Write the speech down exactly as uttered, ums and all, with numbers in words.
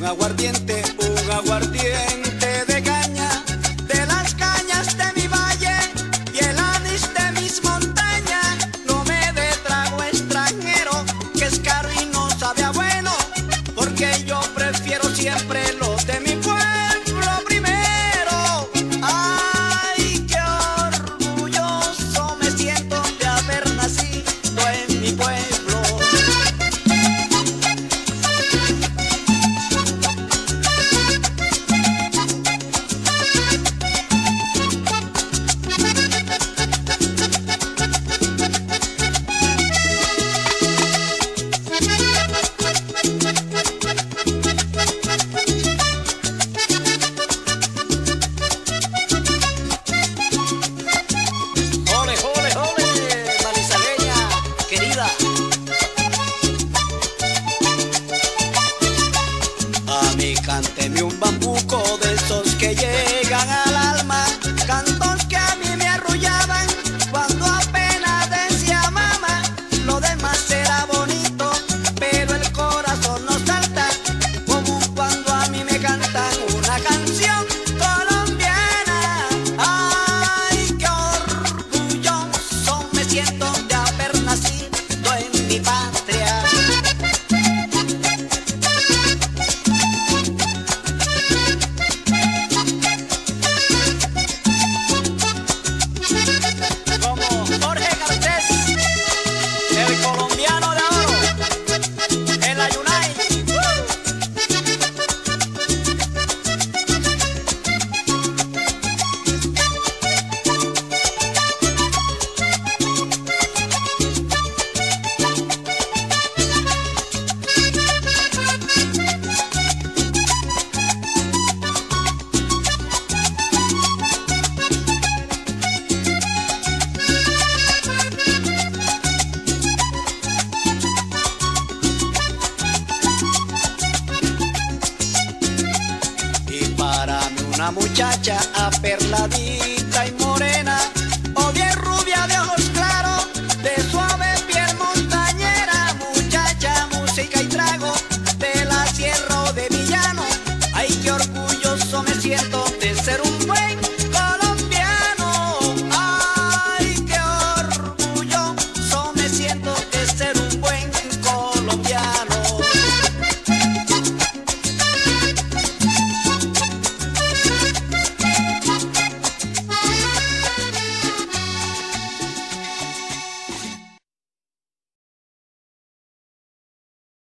aguardiente, un aguardiente de caña, de las cañas de mi valle y el anís de mis montañas. No me dé trago extranjero, que es caro y no sabe a bueno, porque yo prefiero siempre los de mi pueblo primero. Ay, qué orgulloso me siento de haber nacido en mi pueblo. A mí cánteme un bambuco de esos que llegan al alma, cantos que a mí me arrullaban cuando apenas decía mamá. Lo demás era bonito, pero el corazón no salta, como cuando a mí me cantan una canción colombiana. Ay, qué orgulloso me siento de haber nacido en mi patria. Una muchacha aperladita